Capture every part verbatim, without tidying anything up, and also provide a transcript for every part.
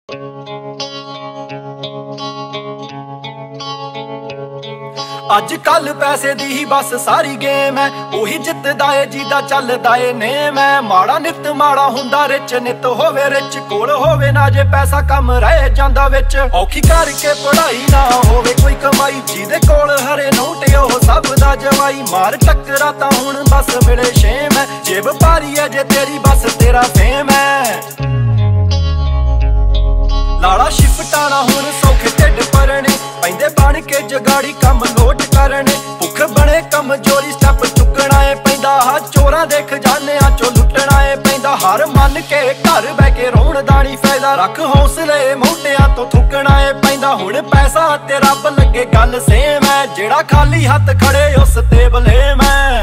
ਅੱਜ ਕੱਲ ਪੈਸੇ ਦੀ ਹੀ ਬਸ ਸਾਰੀ ਗੇਮ ਐ, ਉਹੀ ਜਿੱਤਦਾ ਏ ਜਿਹਦਾ ਚੱਲਦਾ ਏ ਨੇਮ ਐ। ਮਾੜਾ ਨਿੱਤ ਮਾੜਾ ਹੁੰਦਾ ਰਿਚ, ਨਿੱਤ ਹੋਵੇ ਰਿਚ ਕੋਲ ਹੋਵੇ ਨਾ ਜੇ ਪੈਸਾ ਕੰਮ ਰਹਿ ਜਾਂਦਾ ਵਿੱਚ। ਔਖੀ ਕਰਕੇ ਪੜਾਈ ਨਾ ਹੋਵੇ ਕੋਈ ਕਮਾਈ, ਜਿਹਦੇ ਕੋਲ ਹਰੇ ਨੋਟ ਉਹ ਸਭ ਦਾ ਜਵਾਈ। ਮਾਰ ਟੱਕਰਾ ਤਾਂ ਹੁਣ ਬਸ ਮਿਲੇ ਸ਼ੇਮ ਐ, ਜੇਬ ਭਾਰੀ ਐ ਜੇ ਤੇਰੀ ਬਸ ਤੇਰਾ ਫੇਮ ਐ। ਲਾਲਾ ਸ਼ਿਫਟਾਣਾ ਹੁਣ ਸੌਖੇ ਢਿੱਡ ਭਰਨੇ ਪੈਂਦੇ, ਬਣ ਕੇ ਜਗਾੜੀ ਕੰਮ ਨੋਟ ਕਰਨੇ। ਭੁੱਖ ਬਣੇ ਕਮਜ਼ੋਰੀ ਸਟੈਪ ਚੁੱਕਣਾ ਏ ਪੈਂਦਾ, ਹਾ ਚੋਰਾਂ ਦੇ ਖਜ਼ਾਨਿਆਂ ਚੋਂ ਲੁੱਟਣਾ ਏ ਪੈਂਦਾ। ਹਾਰ ਮੰਨ ਕੇ ਘਰ ਬਹਿ ਕੇ ਰੋਣ ਦਾ ਨੀ ਫਾਇਦਾ, ਰੱਖ ਹੌਸਲੇ ਮੋਢਿਆਂ ਤੋਂ ਥੁੱਕਣਾ ਏ ਪੈਂਦਾ। ਹੁਣ ਪੈਸਾ ਤੇ ਰੱਬ ਲੱਗੇ ਗੱਲ ਸੇਮ ਐ, ਜਿਹੜਾ ਖਾਲੀ ਹੱਥ ਖੜੇ ਉਸ ਤੇ ਬਲੇਮ ਐ।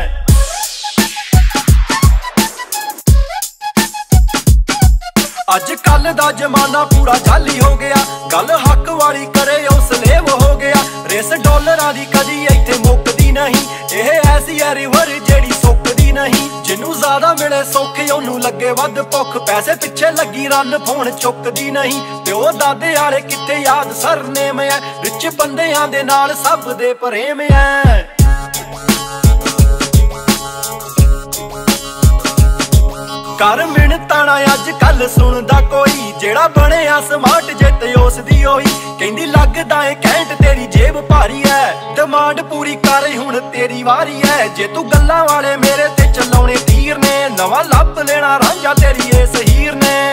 ਅੱਜ ਕੱਲ ਦਾ ਜ਼ਮਾਨਾ ਪੂਰਾ ਜਾਲੀ ਹੋ ਗਿਆ, ਗੱਲ ਹੱਕ ਵਾਲੀ ਕਰੇ ਉਹ ਸਲੇਵ ਹੋ ਗਿਆ। ਰੇਸ ਡਾਲਰਾਂ ਦੀ ਕਦੀ ਇੱਥੇ ਮੁੱਕਦੀ ਨਹੀਂ, ਇਹ ਐਸੀ ਐ ਰਿਵਰ ਜਿਹੜੀ ਸੁੱਕਦੀ ਨਹੀਂ। ਜਿਹਨੂੰ ਜ਼ਿਆਦਾ ਮਿਲੇ ਸੌਖੇ ਉਹਨੂੰ ਲੱਗੇ ਵੱਧ ਭੁੱਖ, ਪੈਸੇ ਪਿੱਛੇ ਲੱਗੀ ਰਨ ਫੋਨ ਚੁੱਕਦੀ ਨਹੀਂ। ਪਿਓ ਦਾਦੇ ਵਾਲੇ ਕਿੱਥੇ ਯਾਦ ਸਰਨੇਮ ਐ, ਰਿਚ ਬੰਦਿਆਂ ਦੇ ਨਾਲ ਸਭ ਦੇ ਪ੍ਰੇਮ ਐ। ਕਰ ਮਿਹਨਤਾਂ ਨਾ ਅੱਜ ਕੱਲ ਸੁਣਦਾ ਕੋਈ, ਜਿਹੜਾ ਬਣਿਆ ਸਮਾਰਟ ਜਿੱਤ ਉਸ ਦੀ ਹੋਈ। ਕਹਿੰਦੀ ਲੱਗਦਾ ਏ ਘੈਂਟ ਤੇਰੀ ਜੇਬ ਭਾਰੀ ਐ, ਡਿਮਾਂਡ ਪੂਰੀ ਕਰ ਹੁਣ ਤੇਰੀ ਵਾਰੀ ਐ। ਜੇ ਤੂੰ ਗੱਲਾਂ ਵਾਲੇ ਮੇਰੇ ਤੇ ਚਲਾਉਣੇ ਤੀਰ ਨੇ, ਨਵਾਂ ਲੱਭ ਲੈਣਾ ਰਾਂਝਾ ਤੇਰੀ ਏਸ ਹੀਰ ਨੇ।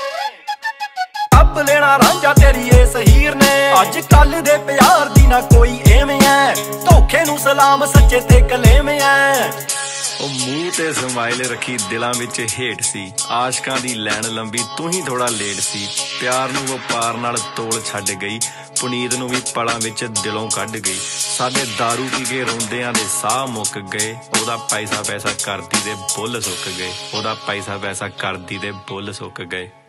ਲੱਭ ਲੈਣਾ ਰਾਂਝਾ ਤੇਰੀ ਏਸ ਹੀਰ ਨੇ। ਅੱਜ ਕੱਲ ਦੇ ਪਿਆਰ ਦੀ ਨਾ ਕੋਈ ਐਵੇਂ ਐ, ਧੋਖੇ ਨੂੰ ਸਲਾਮ ਸੱਚੇ ਤੇ ਕਲੇਮ ਐ। ਉਹ ਮੂੰਹ ਤੇ ਸਮਾਈਲ ਰੱਖੀ ਦਿਲਾਂ ਵਿੱਚ ਹੇਠ ਸੀ, ਆਸ਼ਕਾਂ ਦੀ ਲੈਣ ਲੰਬੀ ਤੂੰ ਹੀ ਥੋੜਾ ਲੇਟ ਸੀ। ਪਿਆਰ ਨੂੰ ਵਪਾਰ ਨਾਲ ਤੋਲ ਛੱਡ ਗਈ, ਪੁਨੀਤ ਨੂੰ ਵੀ ਪਲਾਂ ਵਿੱਚ ਦਿਲੋਂ ਕੱਢ ਗਈ। ਸਾਡੇ ਦਾਰੂ ਪੀ ਕੇ ਰੋਂਦਿਆਂ ਦੇ ਸਾਹ ਮੁੱਕ ਗਏ, ਉਹਦਾ ਪੈਸਾ ਪੈਸਾ ਕਰਦੀ ਦੇ ਬੁੱਲ ਸੁੱਕ ਗਏ। ਉਹਦਾ ਪੈਸਾ ਪੈਸਾ ਕਰਦੀ ਦੇ ਬੁੱਲ ਸੁੱਕ ਗਏ।